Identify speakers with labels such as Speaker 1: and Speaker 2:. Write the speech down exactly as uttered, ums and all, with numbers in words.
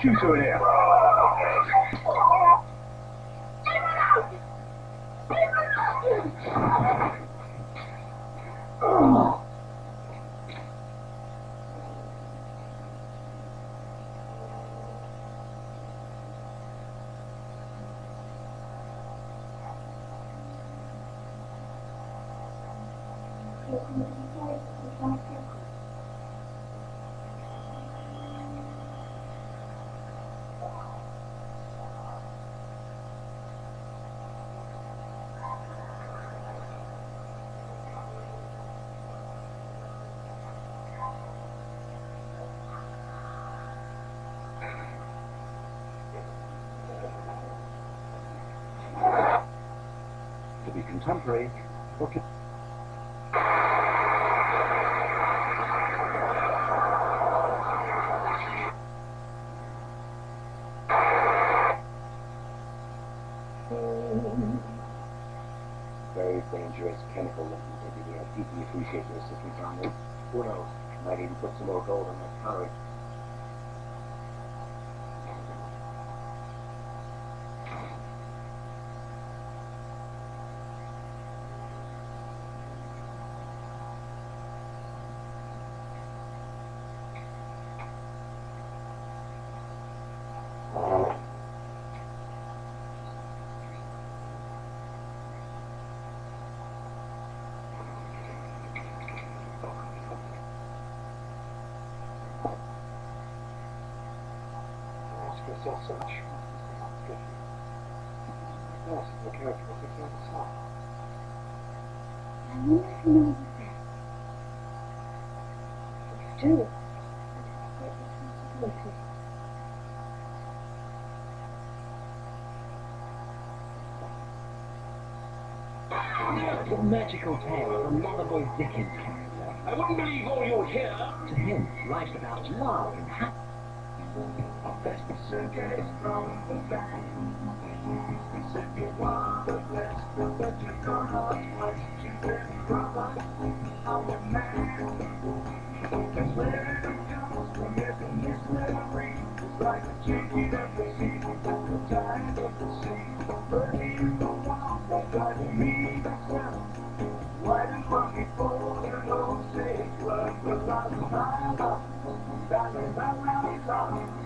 Speaker 1: shooter in here. Oh. To be contemporary, look at very dangerous chemical weapons. I deeply appreciate your assistance on this. Who knows? Might even put some more gold on my salary. Yourself so much. Good. Yes, the character will take care of itself.
Speaker 2: I wonder if he knows of that. It's true. That's a great responsibility.
Speaker 3: The magical tale of a Loverboy Dickens character.
Speaker 1: I wouldn't believe all you'll hear.
Speaker 3: To him, life's about love and happiness.
Speaker 4: Why